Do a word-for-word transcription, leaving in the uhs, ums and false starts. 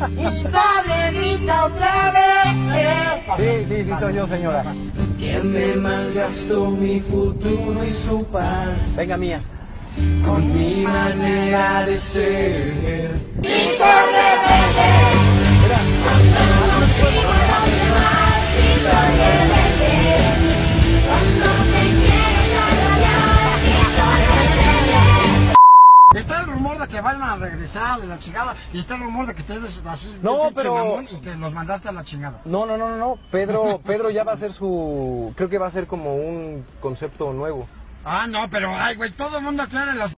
Mi padre grita otra vez. Sí, sí, sí, soy yo, señora. ¿Quién me malgastó mi futuro y su paz? Venga, mía. Con mi manera de ser. Y ser rebelde. Mira. Cuando no sigo los demás y soy rebelde. Cuando te quiero agradar y soy rebelde. Está el rumor de que van a regresar de la chingada y está el rumor de que te eres así No, pinche pero- mamón y que los mandaste a la chingada. No, no, no, no, no. Pedro, Pedro ya va a hacer su... Creo que va a ser como un concepto nuevo. Ah, no, pero ay, güey, todo el mundo quiere los